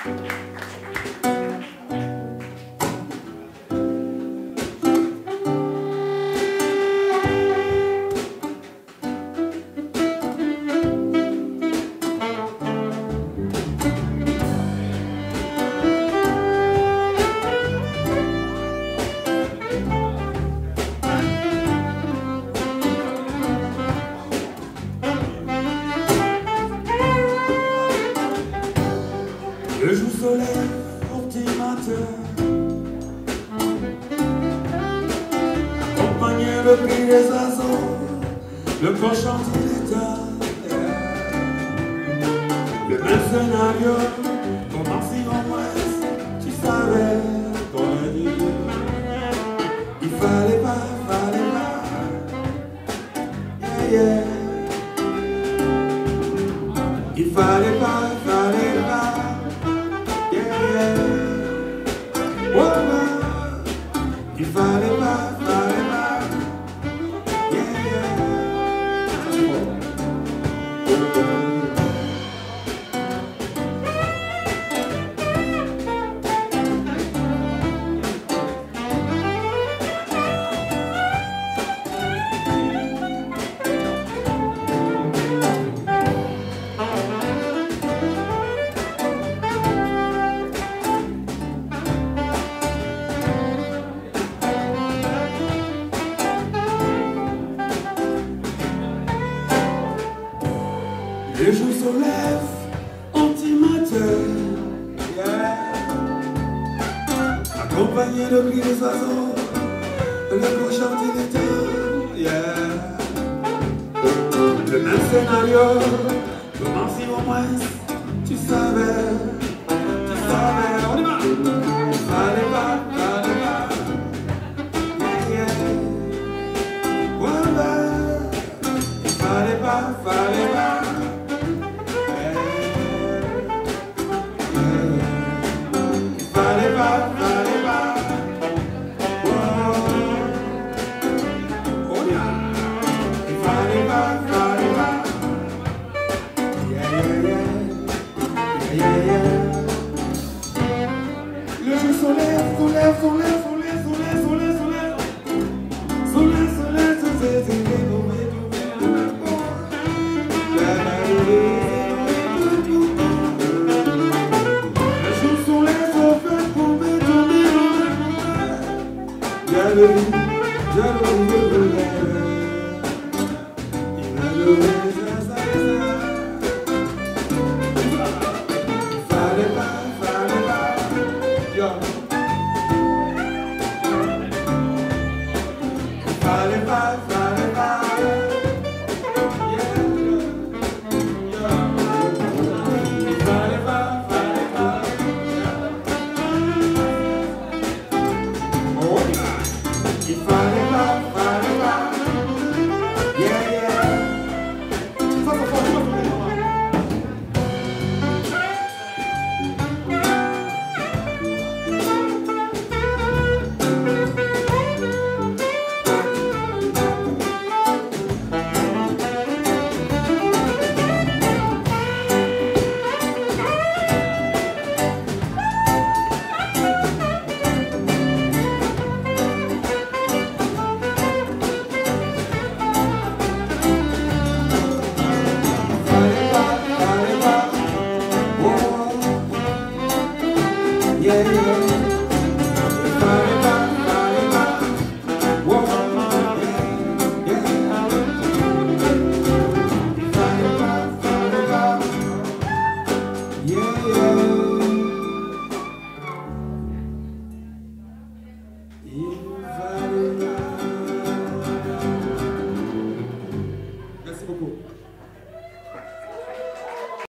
Le jour se lève au petit matin, accompagné le cri des oiseaux, le cloche chante l'état. Le même scénario, comment si en moins tu savais qu'on est dit. Il fallait pas, yeah, yeah. Il fallait pas, il fallait pas, yeah, yeah. Le jour se lève au petit matin, yeah. Accompagné de cris des oiseaux, le cloche chante l'état, yeah. Le même scénario, comment si au moins tu savais, on y va. Fallait pas, yeah, yeah. Voilà. Fallait pas. Le jour soleil, yeah, yeah.